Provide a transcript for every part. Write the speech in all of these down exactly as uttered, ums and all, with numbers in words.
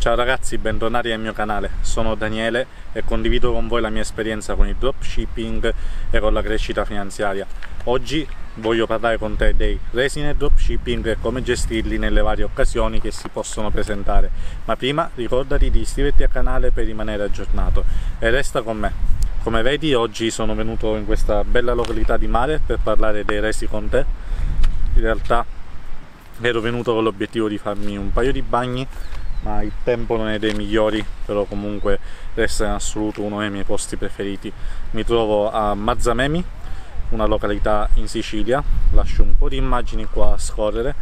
Ciao ragazzi, bentornati al mio canale, sono Daniele e condivido con voi la mia esperienza con il dropshipping e con la crescita finanziaria. Oggi voglio parlare con te dei resi nel dropshipping e come gestirli nelle varie occasioni che si possono presentare. Ma prima ricordati di iscriverti al canale per rimanere aggiornato e resta con me. Come vedi, oggi sono venuto in questa bella località di mare per parlare dei resi con te. In realtà ero venuto con l'obiettivo di farmi un paio di bagni, ma il tempo non è dei migliori, però comunque resta in assoluto uno dei miei posti preferiti. Mi trovo a Mazzamemi, una località in Sicilia. Lascio un po' di immagini qua a scorrere.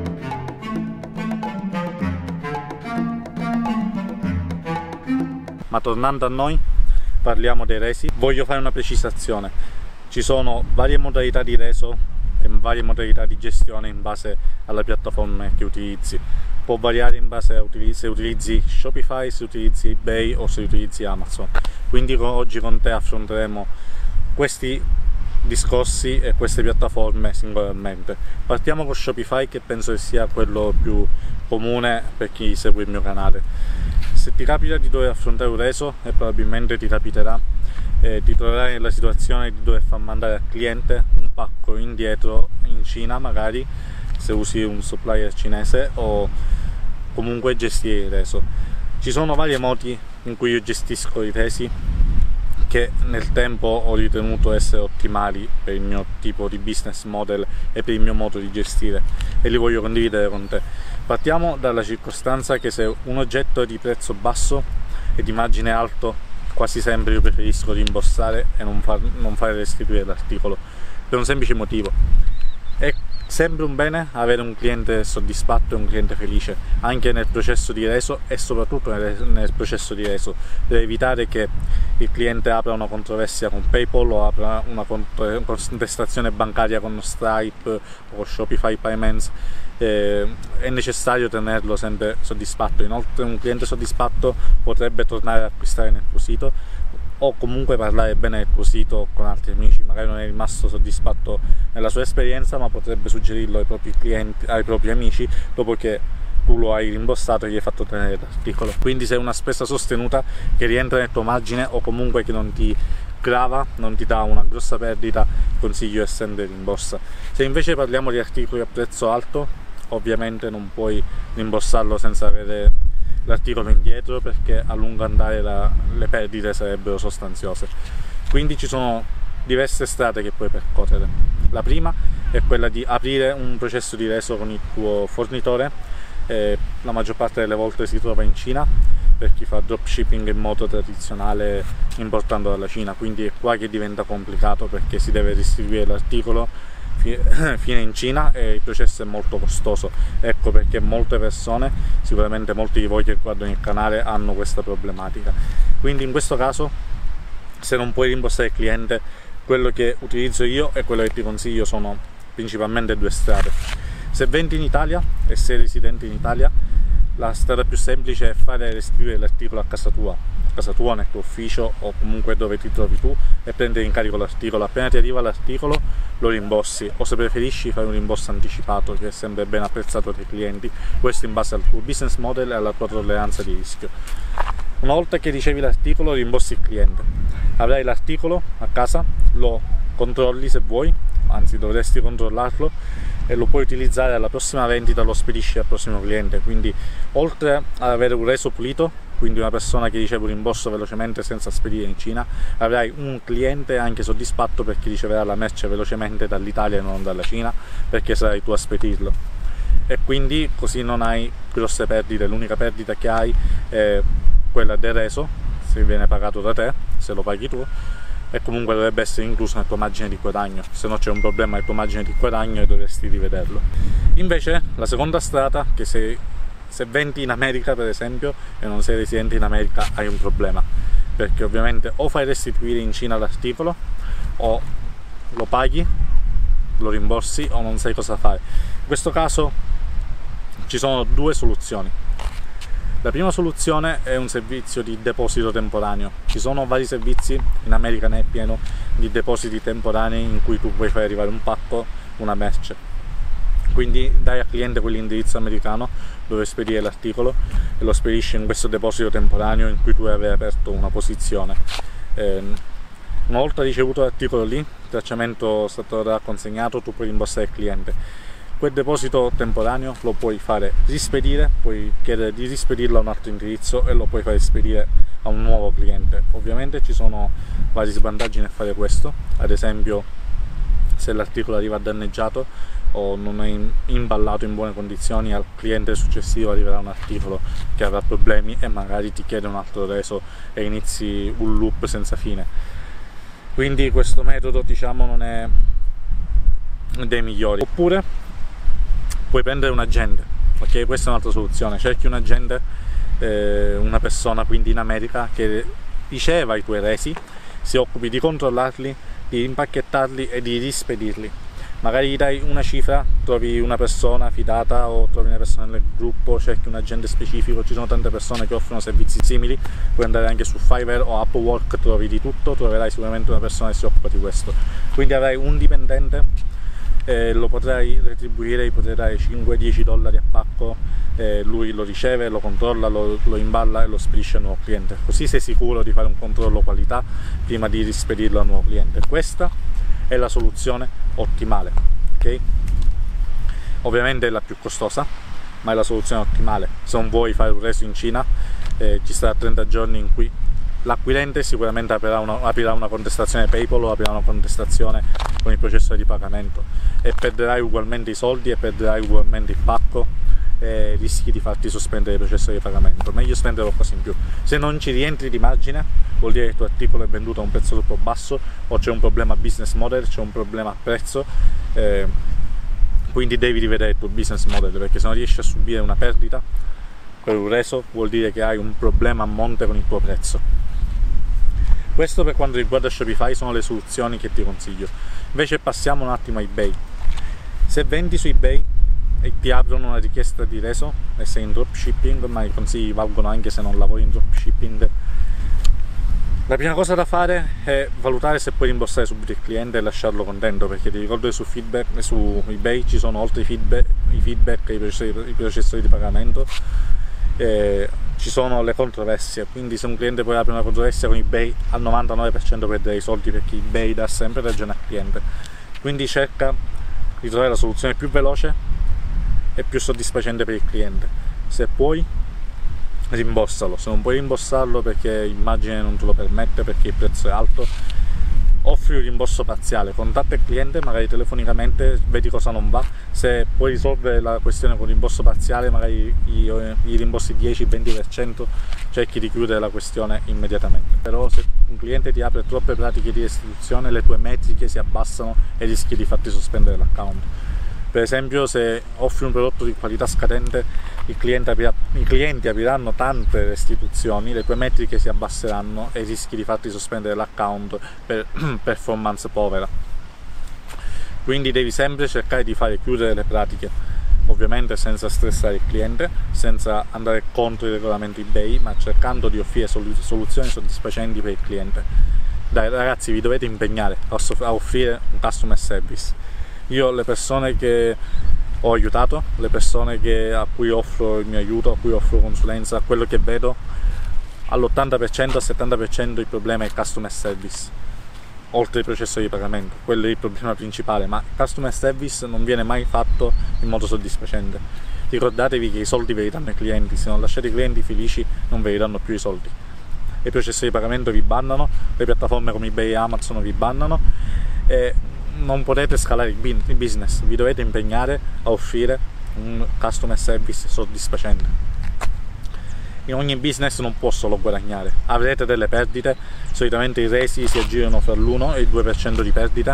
Ma tornando a noi, parliamo dei resi. Voglio fare una precisazione: ci sono varie modalità di reso e varie modalità di gestione in base alla piattaforma che utilizzi. Può variare in base a se utilizzi Shopify, se utilizzi eBay o se utilizzi Amazon. Quindi oggi con te affronteremo questi discorsi e queste piattaforme singolarmente. Partiamo con Shopify, che penso che sia quello più comune per chi segue il mio canale. Se ti capita di dover affrontare un reso, e probabilmente ti capiterà, eh, ti troverai nella situazione di dover far mandare al cliente un pacco indietro in Cina, magari se usi un supplier cinese, o comunque gestire il reso. Ci sono vari modi in cui io gestisco i resi che nel tempo ho ritenuto essere ottimali per il mio tipo di business model e per il mio modo di gestire, e li voglio condividere con te. Partiamo dalla circostanza che se un oggetto è di prezzo basso e di margine alto, quasi sempre io preferisco rimborsare e non, far, non fare restituire l'articolo, per un semplice motivo: è sempre un bene avere un cliente soddisfatto e un cliente felice, anche nel processo di reso e soprattutto nel, nel processo di reso. Deve evitare che il cliente apra una controversia con PayPal o apra una contestazione bancaria con Stripe o Shopify Payments. Eh, è necessario tenerlo sempre soddisfatto. Inoltre un cliente soddisfatto potrebbe tornare ad acquistare nel tuo sito, o comunque parlare bene del tuo sito con altri amici. Magari non è rimasto soddisfatto nella sua esperienza, ma potrebbe suggerirlo ai propri clienti, ai propri amici, dopo che tu lo hai rimborsato e gli hai fatto tenere l'articolo. Quindi se è una spesa sostenuta che rientra nel tuo margine, o comunque che non ti grava, non ti dà una grossa perdita, consiglio essere rimborsa. Se invece parliamo di articoli a prezzo alto, ovviamente non puoi rimborsarlo senza avere l'articolo indietro, perché a lungo andare la, le perdite sarebbero sostanziose. Quindi ci sono diverse strade che puoi percorrere. La prima è quella di aprire un processo di reso con il tuo fornitore. Eh, la maggior parte delle volte si trova in Cina, per chi fa dropshipping in modo tradizionale importando dalla Cina, quindi è qua che diventa complicato, perché si deve distribuire l'articolo fine in Cina e il processo è molto costoso. Ecco perché molte persone, sicuramente molti di voi che guardano il canale, hanno questa problematica. Quindi in questo caso, se non puoi rimborsare il cliente, quello che utilizzo io e quello che ti consiglio sono principalmente due strade. Se vendi in Italia e sei residente in Italia, la strada più semplice è fare restituire l'articolo a casa tua, a casa tua, nel tuo ufficio o comunque dove ti trovi tu, e prendere in carico l'articolo. Appena ti arriva l'articolo lo rimborsi, o se preferisci fai un rimborso anticipato, che è sempre ben apprezzato dai clienti, questo in base al tuo business model e alla tua tolleranza di rischio. Una volta che ricevi l'articolo, rimborsi il cliente. Avrai l'articolo a casa, lo controlli se vuoi, anzi dovresti controllarlo, e lo puoi utilizzare alla prossima vendita, lo spedisci al prossimo cliente. Quindi oltre ad avere un reso pulito, quindi una persona che riceve un rimborso velocemente senza spedire in Cina, avrai un cliente anche soddisfatto, perché riceverà la merce velocemente dall'Italia e non dalla Cina, perché sarai tu a spedirlo, e quindi così non hai grosse perdite. L'unica perdita che hai è quella del reso, se viene pagato da te, se lo paghi tu, e comunque dovrebbe essere incluso nel tuo margine di guadagno. Se no c'è un problema nel tuo margine di guadagno e dovresti rivederlo. Invece la seconda strada, che se, se vendi in America per esempio e non sei residente in America, hai un problema, perché ovviamente o fai restituire in Cina l'articolo, o lo paghi, lo rimborsi, o non sai cosa fare. In questo caso ci sono due soluzioni. La prima soluzione è un servizio di deposito temporaneo. Ci sono vari servizi, in America ne è pieno, di depositi temporanei in cui tu puoi fare arrivare un pacco, una merce. Quindi dai al cliente quell'indirizzo americano dove spedire l'articolo e lo spedisci in questo deposito temporaneo in cui tu avevi aperto una posizione. Eh, una volta ricevuto l'articolo lì, il tracciamento è stato consegnato, tu puoi rimborsare il cliente. Quel deposito temporaneo lo puoi fare rispedire, puoi chiedere di rispedirlo a un altro indirizzo e lo puoi fare spedire a un nuovo cliente. Ovviamente ci sono vari svantaggi nel fare questo, ad esempio se l'articolo arriva danneggiato o non è imballato in buone condizioni, al cliente successivo arriverà un articolo che avrà problemi e magari ti chiede un altro reso e inizi un loop senza fine. Quindi questo metodo, diciamo, non è dei migliori. Oppure puoi prendere un agente, ok? Questa è un'altra soluzione. Cerchi un agente, eh, una persona quindi in America che riceva i tuoi resi, si occupi di controllarli, di impacchettarli e di rispedirli. Magari gli dai una cifra, trovi una persona fidata o trovi una persona nel gruppo, cerchi un agente specifico, ci sono tante persone che offrono servizi simili, puoi andare anche su Fiverr o Upwork, trovi di tutto, troverai sicuramente una persona che si occupa di questo. Quindi avrai un dipendente, eh, lo potrai retribuire, gli potrai dare cinque dieci dollari a pacco, eh, lui lo riceve, lo controlla, lo, lo imballa e lo spedisce al nuovo cliente. Così sei sicuro di fare un controllo qualità prima di rispedirlo al nuovo cliente. Questa è la soluzione ottimale, ok? Ovviamente è la più costosa, ma è la soluzione ottimale. Se non vuoi fare un reso in Cina, eh, ci sarà trenta giorni in cui l'acquirente sicuramente aprirà una, aprirà una contestazione PayPal o aprirà una contestazione con il processore di pagamento e perderai ugualmente i soldi e perderai ugualmente il pacco e rischi di farti sospendere il processore di pagamento. Meglio spendere qualcosa in più. Se non ci rientri di margine, vuol dire che il tuo articolo è venduto a un prezzo troppo basso o c'è un problema business model, c'è un problema a prezzo, eh, quindi devi rivedere il tuo business model, perché se non riesci a subire una perdita per un reso vuol dire che hai un problema a monte con il tuo prezzo. Questo per quanto riguarda Shopify sono le soluzioni che ti consiglio. Invece passiamo un attimo a eBay. Se vendi su eBay e ti aprono una richiesta di reso e sei in dropshipping, ma i consigli valgono anche se non lavori in dropshipping, la prima cosa da fare è valutare se puoi rimborsare subito il cliente e lasciarlo contento, perché ti ricordo che su, feedback, su eBay ci sono oltre i feedback, i feedback e i processori, i processori di pagamento, eh, ci sono le controversie, quindi se un cliente poi apre una controversia con eBay al novantanove per cento perderà i soldi, perché eBay dà sempre ragione al cliente. Quindi cerca di trovare la soluzione più veloce e più soddisfacente per il cliente. Se puoi, rimborsalo. Se non puoi rimborsarlo perché l'immagine non te lo permette, perché il prezzo è alto, offri un rimborso parziale, contatta il cliente magari telefonicamente, vedi cosa non va. Se puoi risolvere la questione con rimborso parziale, magari gli, gli rimborsi dieci venti per cento, cerchi di chiudere la questione immediatamente. Però se un cliente ti apre troppe pratiche di restituzione, le tue metriche si abbassano e rischi di farti sospendere l'account. Per esempio, se offri un prodotto di qualità scadente, il cliente aprirà, i clienti apriranno tante restituzioni, le tue metriche si abbasseranno e rischi di farti sospendere l'account per performance povera. Quindi devi sempre cercare di fare chiudere le pratiche, ovviamente senza stressare il cliente, senza andare contro il regolamento eBay, ma cercando di offrire soluzioni soddisfacenti per il cliente. Dai ragazzi, vi dovete impegnare a offrire un customer service. Io le persone che ho aiutato, le persone che, a cui offro il mio aiuto, a cui offro consulenza, quello che vedo, all'ottanta per cento, al settanta per cento il problema è il customer service, oltre il processo di pagamento. Quello è il problema principale, ma il customer service non viene mai fatto in modo soddisfacente. Ricordatevi che i soldi ve li danno i clienti, se non lasciate i clienti felici non ve li danno più i soldi. I processi di pagamento vi bannano, le piattaforme come eBay e Amazon vi bannano e non potete scalare il business, vi dovete impegnare a offrire un customer service soddisfacente. In ogni business non può solo guadagnare, avrete delle perdite, solitamente i resi si aggirano fra l'uno e il due per cento di perdita,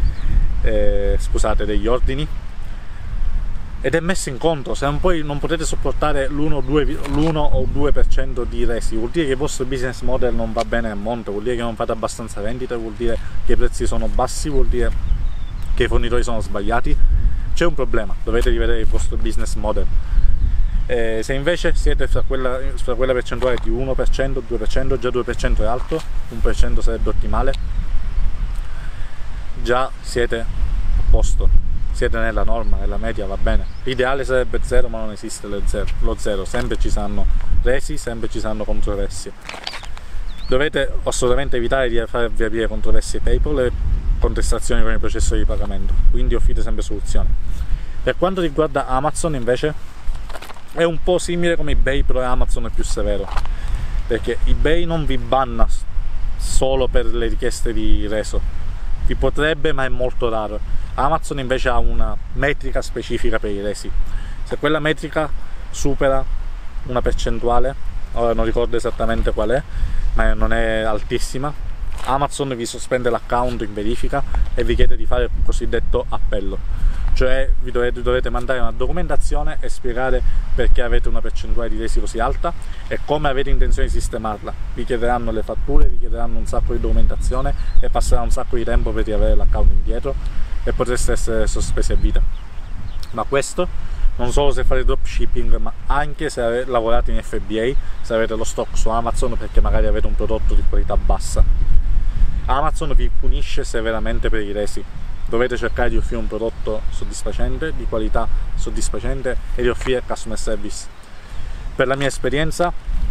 eh, scusate, degli ordini, ed è messo in conto. Se non, poi non potete sopportare l'uno o due per cento di resi, vuol dire che il vostro business model non va bene a monte, vuol dire che non fate abbastanza vendite, vuol dire che i prezzi sono bassi, vuol dire che i fornitori sono sbagliati. C'è un problema, dovete rivedere il vostro business model. Eh, se invece siete fra quella, fra quella percentuale di uno per cento, due per cento, già due per cento è alto, uno per cento sarebbe ottimale, già siete a posto. siete nella norma, nella media, va bene. L'ideale sarebbe zero, ma non esiste lo zero, lo zero. Sempre ci saranno resi, sempre ci saranno controversie. Dovete assolutamente evitare di farvi aprire controversie PayPal e contestazioni con il processo di pagamento, quindi offrite sempre soluzioni. Per quanto riguarda Amazon invece è un po' simile come eBay, però Amazon è più severo, perché eBay non vi banna solo per le richieste di reso, vi potrebbe, ma è molto raro. Amazon invece ha una metrica specifica per i resi. Se quella metrica supera una percentuale, ora non ricordo esattamente qual è, ma non è altissima, Amazon vi sospende l'account in verifica e vi chiede di fare il cosiddetto appello, cioè vi dovete, dovete mandare una documentazione e spiegare perché avete una percentuale di resi così alta e come avete intenzione di sistemarla. Vi chiederanno le fatture, vi chiederanno un sacco di documentazione e passerà un sacco di tempo per riavere l'account indietro e potreste essere sospesi a vita. Ma questo non solo se fate dropshipping, ma anche se lavorate in F B A, se avete lo stock su Amazon perché magari avete un prodotto di qualità bassa. Amazon vi punisce severamente per i resi. Dovete cercare di offrire un prodotto soddisfacente, di qualità soddisfacente e di offrire customer service. Per la mia esperienza,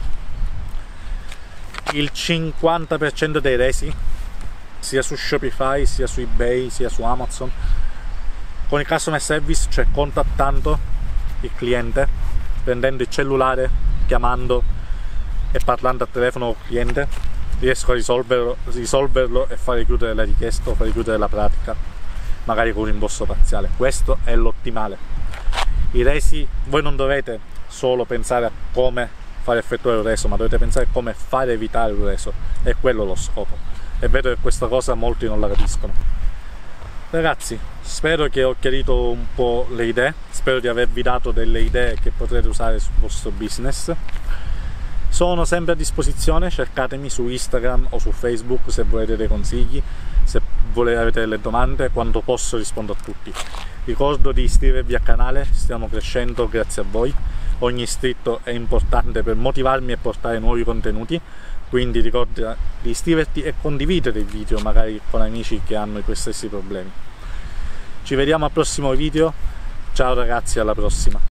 il cinquanta per cento dei resi, sia su Shopify, sia su eBay, sia su Amazon, con il customer service, cioè contattando il cliente, prendendo il cellulare, chiamando e parlando al telefono con il cliente, riesco a risolverlo, risolverlo e fare chiudere la richiesta o fare chiudere la pratica, magari con un rimborso parziale. Questo è l'ottimale. I resi, voi non dovete solo pensare a come fare effettuare il reso, ma dovete pensare a come fare evitare il reso, è quello lo scopo. E vedo che questa cosa molti non la capiscono. Ragazzi, spero che ho chiarito un po' le idee, spero di avervi dato delle idee che potrete usare sul vostro business. Sono sempre a disposizione, cercatemi su Instagram o su Facebook se volete dei consigli, se volete avere delle domande, quando posso rispondo a tutti. Ricordo di iscrivervi al canale, stiamo crescendo grazie a voi, ogni iscritto è importante per motivarmi e portare nuovi contenuti, quindi ricorda di iscriverti e condividere il video magari con amici che hanno i tuoi stessi problemi. Ci vediamo al prossimo video, ciao ragazzi, alla prossima!